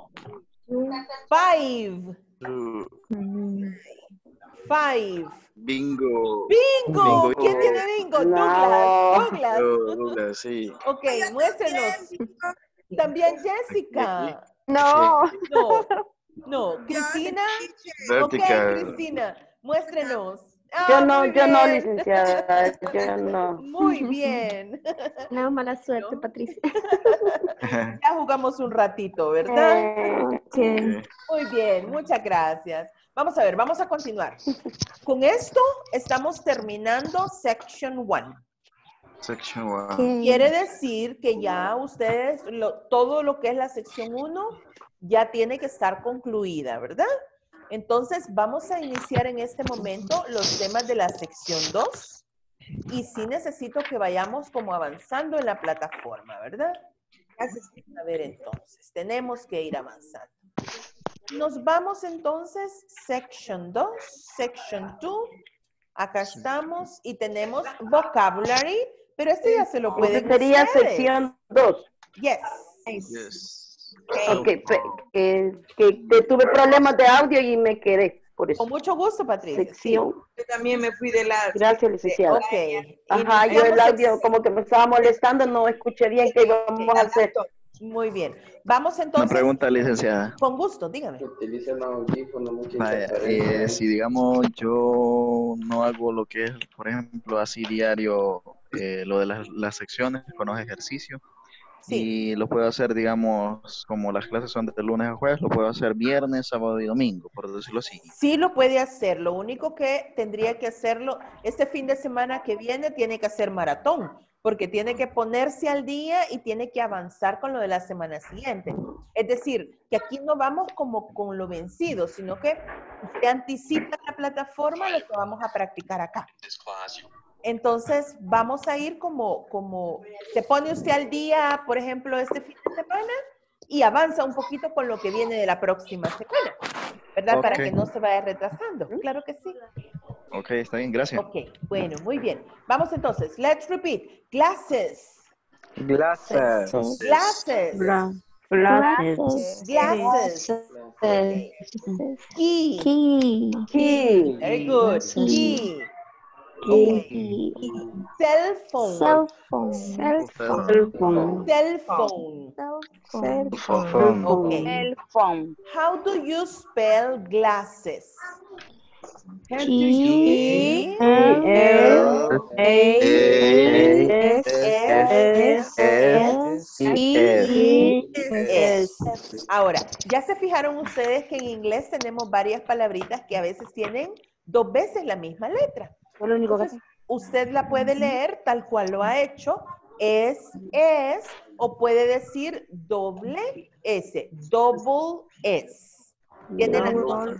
Five. Two. Mm. Five. Bingo. ¡Bingo! Bingo. ¿Quién tiene bingo? No. Douglas. Douglas. Yo, Douglas, sí. Ok, muéstrenos. También Jessica. No. No, no. Cristina. Ok, Vertical. Cristina, muéstrenos. Ah, Yo no, muy yo no, bien. licenciada. Yo no. Muy bien. No, mala suerte, Patricia. Ya jugamos un ratito, ¿verdad? Eh, Ok. Muy bien, muchas gracias. Vamos a ver, vamos a continuar. Con esto estamos terminando section one. Section one. Ok. Quiere decir que ya ustedes, lo- todo lo que es la sección uno, ya tiene que estar concluida, ¿verdad? Entonces, vamos a iniciar en este momento los temas de la sección dos. Y sí necesito que vayamos como avanzando en la plataforma, ¿verdad? A ver, entonces, tenemos que ir avanzando. Nos vamos entonces, section dos, section two, Acá estamos y tenemos vocabulary, pero este ya se lo pueden Esa sería ustedes. sección dos. Yes. Yes. Ok, pe- que, que- que tuve problemas de audio y me quedé por eso. Con mucho gusto, Patricia. Sección. Yo también me fui de la... Gracias, licenciada. Ok. Ajá, yo el Iniciamos audio ex- como que me estaba molestando, no escuché bien qué íbamos a hacer. Muy bien. Vamos Una entonces. pregunta, licenciada. Con gusto, dígame. Utiliza un audífono, mucha Vaya, interferencia. eh, si digamos yo no hago lo que es, por ejemplo, así diario, eh, lo de las, las secciones con los ejercicios, y lo puedo hacer, digamos, como las clases son de lunes a jueves, lo puedo hacer viernes, sábado y domingo, por decirlo así. Sí lo puede hacer. Lo único que tendría que hacerlo este fin de semana que viene, tiene que hacer maratón, porque tiene que ponerse al día y tiene que avanzar con lo de la semana siguiente. Es decir, que aquí no vamos como con lo vencido, sino que se anticipa en la plataforma lo que vamos a practicar acá. Entonces, vamos a ir como, como, se pone usted al día, por ejemplo, este fin de semana y avanza un poquito con lo que viene de la próxima semana, ¿verdad? Para Ok. que no se vaya retrasando. Claro que sí. Ok, está bien, gracias. Ok, bueno, muy bien. Vamos entonces, let's repeat. Glasses, Glasses. glasses, Glasses. glasses. Okay. Key, Key. Key. very good. Key. Key. Cell phone, Cell phone. Cell Cell phone. cell phone. phone. Phone. Okay. El phone. How do you spell glasses? G. L A S S. E E. S. Ahora, ¿ya se fijaron ustedes que en inglés tenemos varias palabritas que a veces tienen dos veces la misma letra? Fue lo único que Entonces, usted la puede leer tal cual lo ha hecho, es, es, o puede decir doble S, double S. ¿Tienen las dos?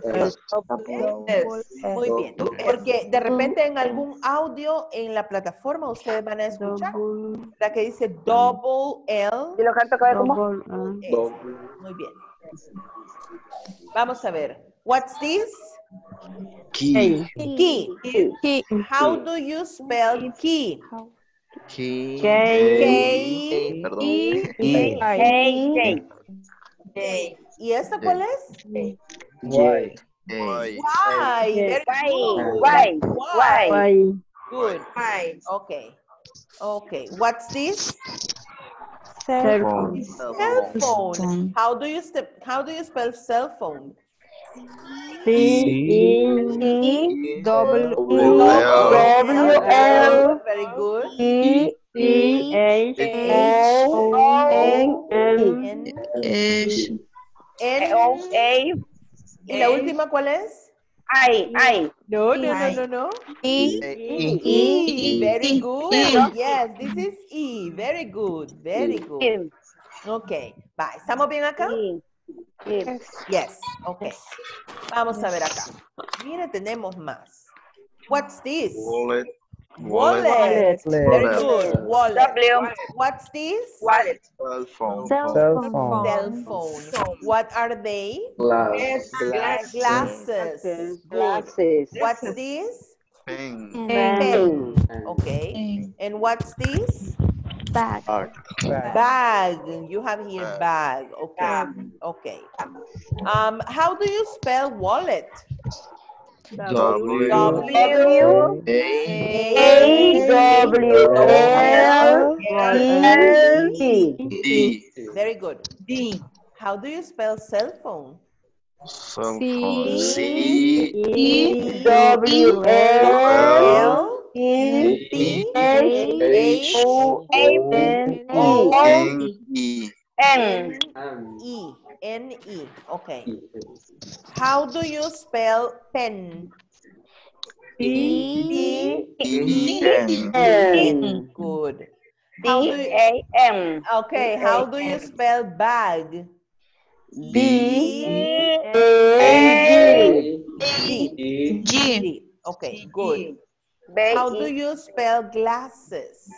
Muy bien, porque de repente en algún audio en la plataforma ustedes van a escuchar la que dice double L. ¿Y lo canto acá como? Double, ah. S. Muy bien. Vamos a ver. What's this? Key. Key. Key. How do you spell key? Key. K. Perdón. E. Hey, hey. ¿Y esta cuál es? Why? Ey. Why. Very good. Why? Why. Why? Good. Why? Okay. Okay. What's this? Cell Phone. Cell phone. How do you st- how do you spell cell phone? C E E. Double W. W L Very good. E C H O O N N. S. N. O, A, ¿Y la última cuál es? I, I. No, no, no, no, no. E. E. E. Very good. Yes, this is E. Very good. Very good. Okay. Va, ¿estamos bien acá? Yes. Okay. Vamos a ver acá. Mire, tenemos más. What's this? Wallet. Wallet. Very Wallet. good. Wallet. W, What's this? wallet. Cell phone. Cell Cell phone. Cell phone. What are they? Glass. Glasses. Good. Glasses. What's this? Pen. Pen. Okay. And what's this? Bag. Bag. Bag. You have here bag. Okay. Okay. Um, how do you spell wallet? W. W, A. A W L E D. Very good. D. How do you spell cell phone? Cell C. phone. C. E W L L E P H H O N O E N. E. N, E N E. Okay. How do you spell pen? E. P N. N Good. How do D, you, A, M. okay. How do you spell bag? B A, G. G. Okay. Good. B, How do you spell glasses?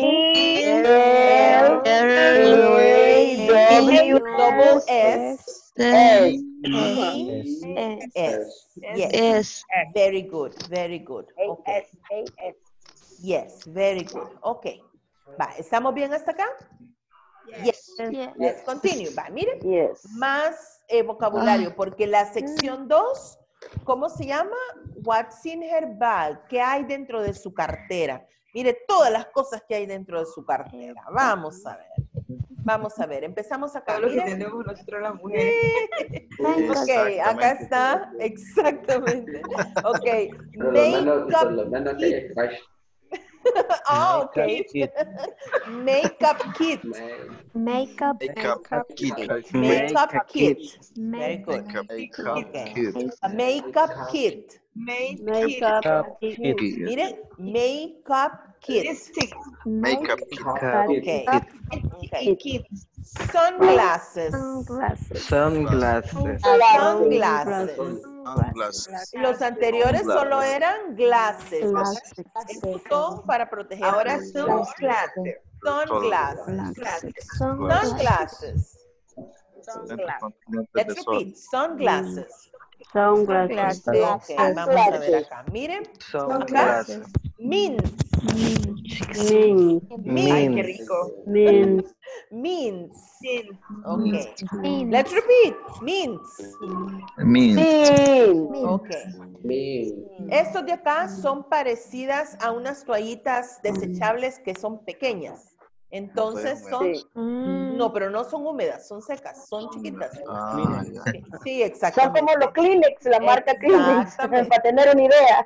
G. L L A W double S S. E S. S. Yes. S. Very good. Very good. Okay. A S. Yes. Very good. Okay. Va, ¿estamos bien hasta acá? Yes. Yes. Let's continue. Va, miren. Yes. Más eh, vocabulario, porque la sección dos, ¿cómo se llama? What's in her bag? ¿Qué hay dentro de su cartera? Mire todas las cosas que hay dentro de su cartera. Vamos a ver. Vamos a ver. Empezamos acá. Todo lo que Miren. tenemos nosotros las mujeres. Ok, acá está. Exactamente. Ok. Por lo menos, por Makeup lo menos que haya crash. Ah, ok. Makeup kit. Makeup. Makeup kit. Makeup kit. Very Makeup. good. Makeup Okay. kit. A makeup kit. Makeup kit. Mire, makeup kit. Lipstick. Makeup kit. Okay. Okay. Kit. Sunglasses. Sunglasses. Sunglasses. Sunglasses. Sunglasses. Los anteriores solo eran glasses. Glasses. Estos son para proteger. Ahora los son ojos. glasses. Sunglasses. Glasses. Sunglasses. Componentes Let's de sol. repeat. Sunglasses. Sunglasses. Ok, vamos a ver acá. Miren. Sunglasses. Mint. Mint. Ay, qué rico. Mint. Mints. Mint. Ok. Mint. Let's repeat. Mints. Mint. Ok. Estos de acá son parecidas a unas toallitas desechables que son pequeñas. Entonces son, Mm. no, pero no son húmedas, son secas, son chiquitas. Ah, ya. Sí, sí, Son exactamente. como los Kleenex, la marca Kleenex, Exactamente. para tener una idea.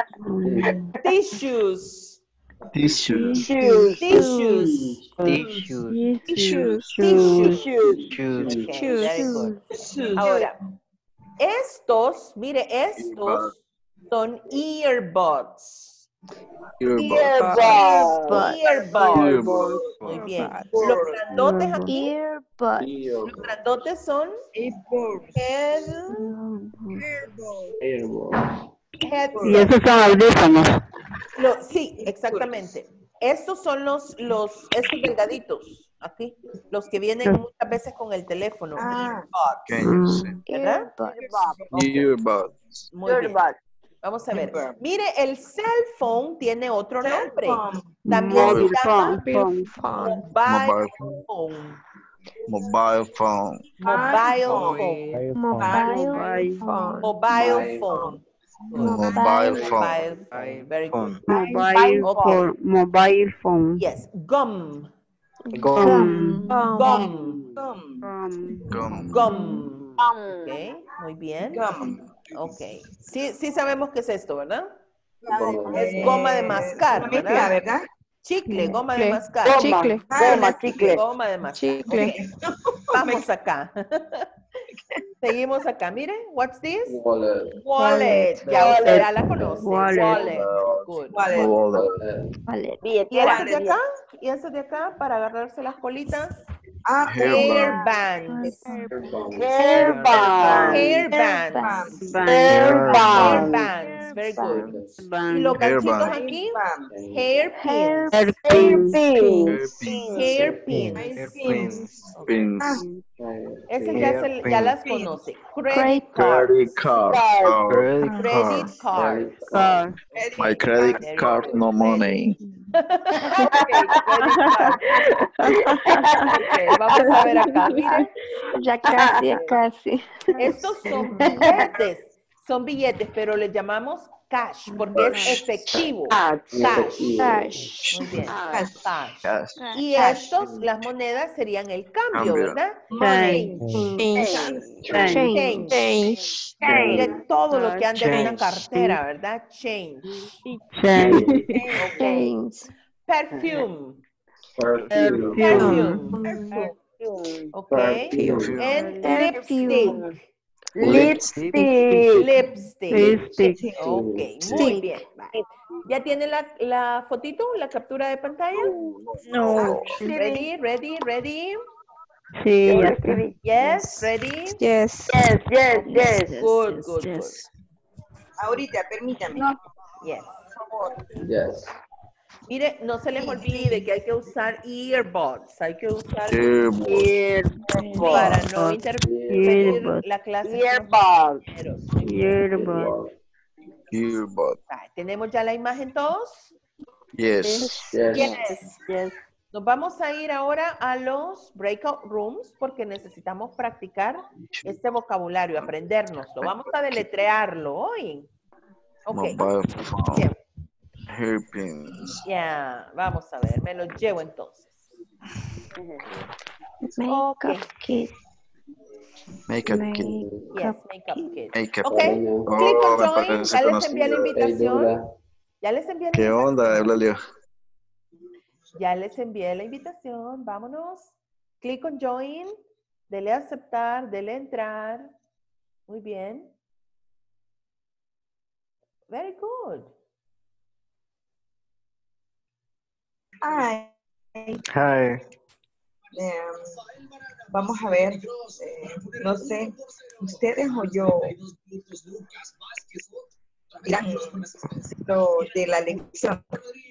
Tissues. Tissues. Shoes. Tissues. Tissues. Tissues. Tissues. Shoes. Okay, very good. Ahora, estos, mire, estos son earbuds. Earbuds. Earbuds. Muy bien. Los grandotes aquí, Earbuds. los grandotes son head, Y headset. esos son audífonos. Lo- sí, exactamente. Estos son los, los, estos delgaditos, aquí, los que vienen muchas veces con el teléfono. Ah. Pequeños, sí. ¿Verdad? Earbuds. Earbuds. Muy bien. Earbuds. Vamos a ver. Mire, el cell phone tiene otro nombre. phone. También Mobile se llama phone. Phone. mobile Mobile phone. Mobile phone. Mobile phone. phone. Mobile phone. Mobile phone. Mobile phone. Mobile phone. Very good. Mobile Okay. phone. Mobile phone. Yes. Gum. Gum. Gum. Gum. Um, Gum. Gum. Ok, muy bien. Gum. Ok. Sí, sí sabemos qué es esto, ¿verdad? Eh, Es goma de mascar, una mezcla, ¿verdad? ¿verdad? Chicle, goma de Chicle. mascar. Goma, Chicle. goma, chicle. Goma de mascar. Chicle. Ok. Vamos acá. Seguimos acá. Miren, what's this? Wallet. Wallet. Ya usted ya la conoce. Wallet. Wallet. Good. Wallet. Wallet. Wallet. ¿Y Billetera. esas de acá? ¿Y esas de acá para agarrarse las colitas? Ah, Hairbands. Hairbands. Hairbands. Band. Hairbands. Hairbands. Very good. Y Band. los ganchitos Hairband. aquí, Hairbands. hairpins. Hairpins. Hairpins. Hairpins. Hairpins. Pins. Esas ya, se- ya las conoce. Credit Credit cards. Credit card. Card. Oh, Credit card. Credit cards. Car. my credit card, no money. Okay, credit card. Okay, vamos a ver acá. Miren, Ya casi, ya casi. estos son billetes. Son billetes, pero les llamamos cash porque es efectivo. Cash. Cash. Cash. Muy bien. Cash. Cash. Cash. Y estos, las monedas serían el cambio, Cambio. ¿verdad? Change. Change. Change. Change. Mire todo lo que anda en una Change. cartera, ¿verdad? Change. Change. Ok. Change. Perfume. Perfume. Perfume. Ok. Perfume. And Perfume. lipstick. Lipstick. Lipstick. Lipstick. Ok, muy bien. Vale. ¿Ya tiene la, la fotito, la captura de pantalla? No. Ready, ready, ready. Sí, Yo ya lo está. escribí. Yes, ready. Yes. Yes, yes, yes. Good, good, Yes. Ahorita, permítame. good. Yes. Por favor. Yes. Mire, no se les olvide que hay que usar earbuds, hay que usar Earbuds. Earbuds. para no interferir Earbuds. la clase con los Earbuds. compañeros. Earbuds. Earbuds. Ay, ¿tenemos ya la imagen todos? Yes. Yes. Yes. Yes. Nos vamos a ir ahora a los breakout rooms porque necesitamos practicar este vocabulario, aprendérnoslo. Vamos a deletrearlo hoy. Ok. Mobile phone. Bien. Hairpins. Ya, vamos a ver, me lo llevo entonces. Makeup Ok. kit. Makeup kit. Yes, makeup kit. Makeup. Ok, click Oh, on me join, parece ya les conocido. envié la Hey, invitación. Douglas. Ya les envié la ¿Qué invitación. onda, Eulalio? Ya les envié la invitación, vámonos. Click on join, dele a aceptar, dele a entrar. Muy bien. Very good. Hi. Hi. Em, vamos a ver, eh, no sé, ustedes o yo dirán lo de la lección.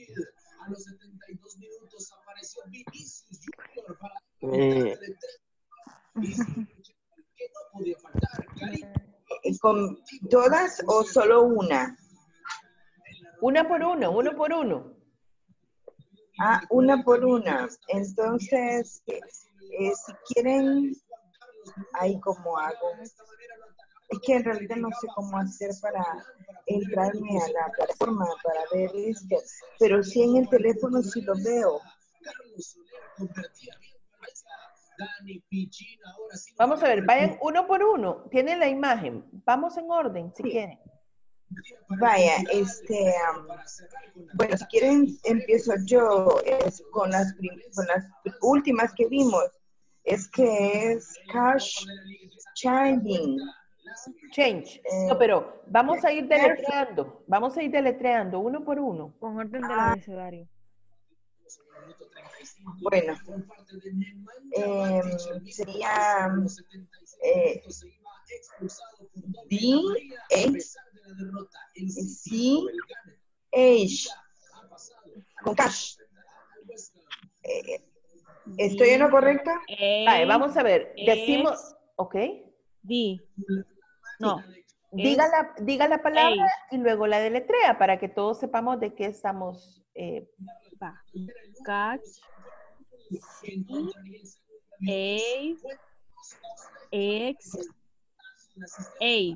Eh, Eh, ¿Con todas o solo una? Una por uno, uno por uno. Ah, una por una. Entonces, eh, eh, si quieren, ahí como hago. Es que en realidad no sé cómo hacer para entrarme a la plataforma para ver esto, pero sí en el teléfono sí lo veo. Vamos a ver, vayan uno por uno. Tienen la imagen. Vamos en orden, si Sí. quieren. Vaya, este, um, bueno, si quieren empiezo yo es con, las, prim- con las últimas que vimos. Es que es cash changing. Change. Eh, No, pero vamos a ir deletreando. Vamos a ir deletreando uno por uno. Con orden del Ah. abecedario. Bueno, eh, sería eh, D, H, C, H, con cash. Eh, ¿Estoy en lo correcto? Vale, vamos a ver. Decimos, ok. D. No. Diga Es la, diga la palabra H. y luego la deletrea para que todos sepamos de qué estamos. eh, Va. Catch. C. A. X. H.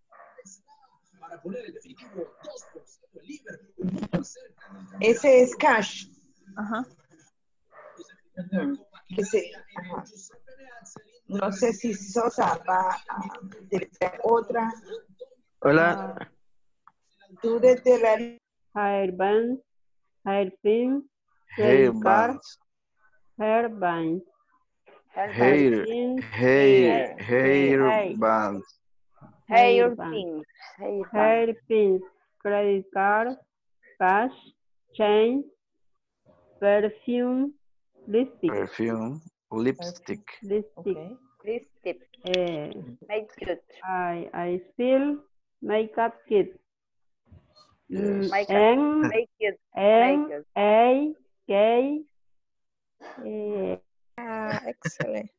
Ese es cash. Ajá. Ujú. Que se- ajá. No sé si Sosa va a deletrear otra. hola. Ah, tú desde la Hairband, hairpin, credit card, Hairbands. hairband, Hair. hairpin, Hair. hair, Hairbands. hairband, Hairpins. Hairpins. hairpins, credit card, cash, chain, perfume, lipstick, Perfume. Lipstick. lipstick, Ok. Lipstick. eh, Make cute. I, I still makeup kit. Mm, Make N, Make cute. N, Make it. A, K, eh, Ah, excelente.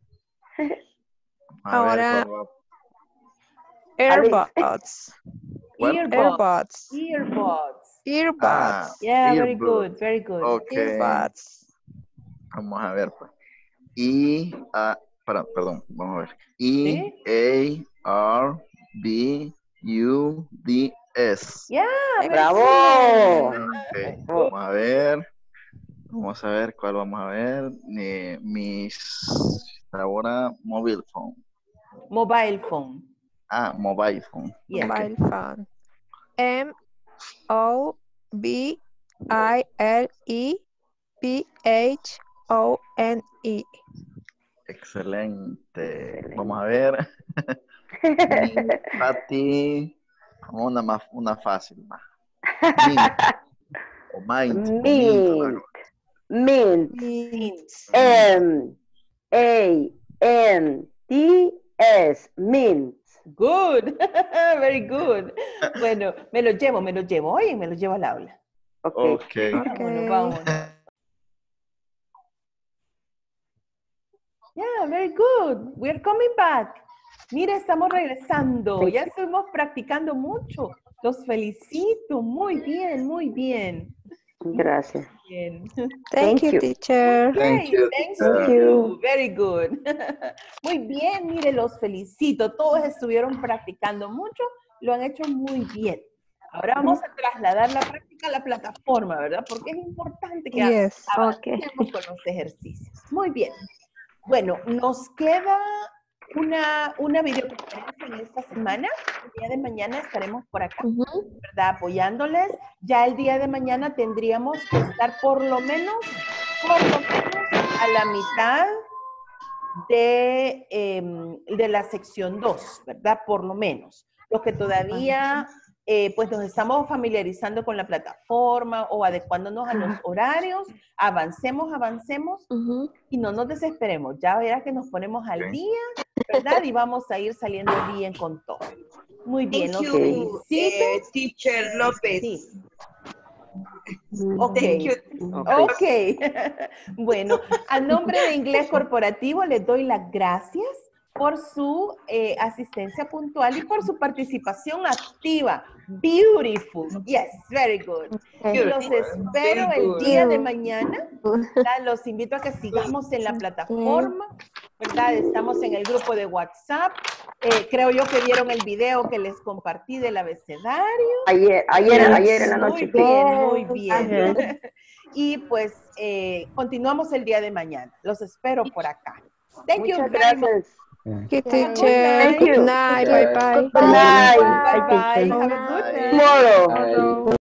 A ver, Ahora, ¿cuál va? earbuds. ¿Cuál? Earbuds. Earbuds. Earbuds. Earbuds. Ah, Yeah, very earbuds. good, very good. Ok. Earbuds. Vamos a ver, pues. I, A, para, perdón, vamos a ver. I, ¿Sí? A, R, B, U, D, S. Yeah, very ¡Bravo! good. Ok, vamos a ver. Vamos a ver cuál vamos a ver. Eh, mis, ahora, mobile phone. Mobile phone. Ah, mobile phone. Yeah. Mobile phone. M O B I L E P H O N E. Excelente. Vamos a ver. Pati, una más, una fácil más. Mint. O mind. o mint, Mint. Mint. Mint. M A N T S. Mint. Good. Very good. Bueno, me lo llevo, me lo llevo. Oye, me lo llevo al aula. Okay. Okay. Vámonos, vámonos. Yeah, very good. We're coming back. Mira, estamos regresando. Ya estuvimos practicando mucho. Los felicito. Muy bien, muy bien. Gracias. Bien. Thank, Thank you, you. teacher. Thank Hey, you. thanks teacher. to you. Very good. Muy bien, mire, los felicito. Todos estuvieron practicando mucho. Lo han hecho muy bien. Ahora vamos a trasladar la práctica a la plataforma, ¿verdad? Porque es importante que Yes. avancemos con los ejercicios. Muy bien. Bueno, nos queda una, una videoconferencia en esta semana. El día de mañana estaremos por acá, ¿verdad? Apoyándoles. Ya el día de mañana tendríamos que estar por lo menos, por lo menos a la mitad de, eh, de la sección dos, ¿verdad? Por lo menos. Los que todavía... Eh, pues nos estamos familiarizando con la plataforma o adecuándonos a los horarios, avancemos, avancemos uh-huh. y no nos desesperemos. Ya verás que nos ponemos al okay. día, ¿verdad? Y vamos a ir saliendo bien con todo. Muy bien, Thank los you, felicito. eh, Teacher López. Sí. Ok, Thank you. okay. Bueno, a nombre de Inglés Corporativo les doy las gracias por su eh, asistencia puntual y por su participación activa. Beautiful. Yes, very good. Y los espero el día de mañana. ¿Verdad? Los invito a que sigamos en la plataforma, ¿verdad? Estamos en el grupo de WhatsApp. Eh, creo yo que vieron el video que les compartí del abecedario. Ayer, ayer, yes. ayer en la noche. Muy bien, muy bien. Y pues eh, continuamos el día de mañana. Los espero por acá. Thank Muchas you very gracias. much. Good teacher. Good night. Bye bye. Good night. Bye bye. Have a good night. Tomorrow. Bye.